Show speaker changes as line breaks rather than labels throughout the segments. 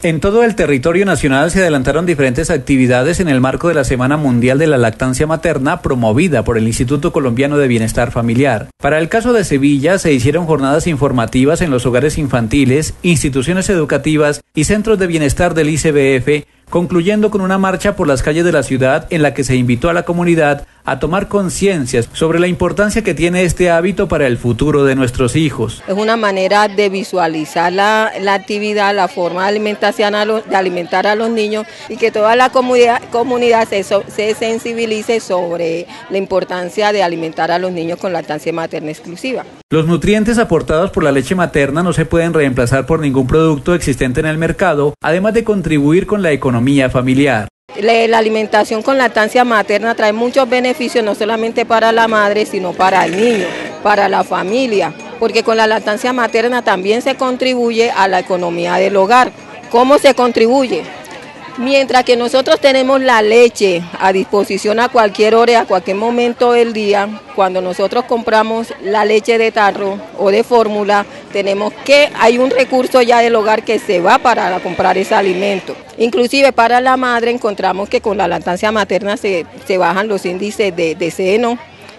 En todo el territorio nacional se adelantaron diferentes actividades en el marco de la Semana Mundial de la Lactancia Materna promovida por el Instituto Colombiano de Bienestar Familiar. Para el caso de Sevilla se hicieron jornadas informativas en los hogares infantiles, instituciones educativas y centros de bienestar del ICBF, concluyendo con una marcha por las calles de la ciudad en la que se invitó a la comunidad a tomar conciencia sobre la importancia que tiene este hábito para el futuro de nuestros hijos.
Es una manera de visualizar la actividad, la forma de alimentar a los niños y que toda la comunidad se sensibilice sobre la importancia de alimentar a los niños con lactancia materna exclusiva.
Los nutrientes aportados por la leche materna no se pueden reemplazar por ningún producto existente en el mercado, además de contribuir con la economía familiar.
La alimentación con lactancia materna trae muchos beneficios, no solamente para la madre, sino para el niño, para la familia, porque con la lactancia materna también se contribuye a la economía del hogar. ¿Cómo se contribuye? Mientras que nosotros tenemos la leche a disposición a cualquier hora, a cualquier momento del día, cuando nosotros compramos la leche de tarro o de fórmula, hay un recurso ya del hogar que se va para comprar ese alimento. Inclusive para la madre encontramos que con la lactancia materna se bajan los índices de seno.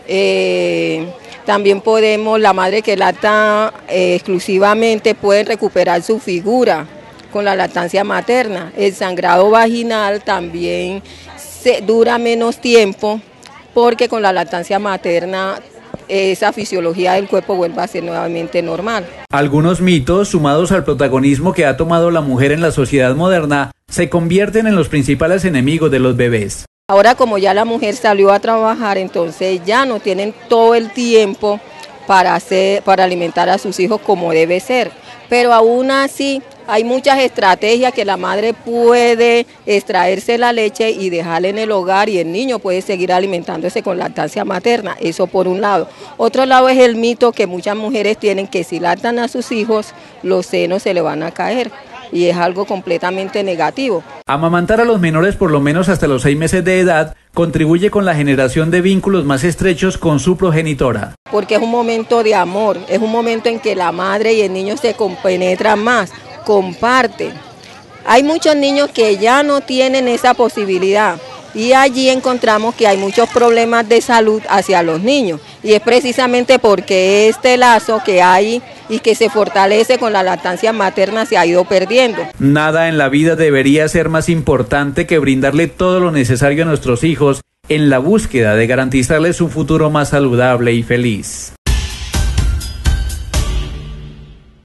También la madre que lacta exclusivamente puede recuperar su figura con la lactancia materna. El sangrado vaginal también dura menos tiempo porque con la lactancia materna esa fisiología del cuerpo vuelve a ser nuevamente normal.
Algunos mitos, sumados al protagonismo que ha tomado la mujer en la sociedad moderna, se convierten en los principales enemigos de los bebés.
Ahora, como ya la mujer salió a trabajar, entonces ya no tienen todo el tiempo para alimentar a sus hijos como debe ser. Pero aún así hay muchas estrategias que la madre puede extraerse la leche y dejarla en el hogar y el niño puede seguir alimentándose con lactancia materna. Eso por un lado. Otro lado es el mito que muchas mujeres tienen que si lactan a sus hijos, los senos se le van a caer. Y es algo completamente negativo.
Amamantar a los menores por lo menos hasta los 6 meses de edad contribuye con la generación de vínculos más estrechos con su progenitora.
Porque es un momento de amor, es un momento en que la madre y el niño se compenetran más, comparten. Hay muchos niños que ya no tienen esa posibilidad y allí encontramos que hay muchos problemas de salud hacia los niños y es precisamente porque este lazo que hay y que se fortalece con la lactancia materna se ha ido perdiendo.
Nada en la vida debería ser más importante que brindarle todo lo necesario a nuestros hijos en la búsqueda de garantizarles un futuro más saludable y feliz.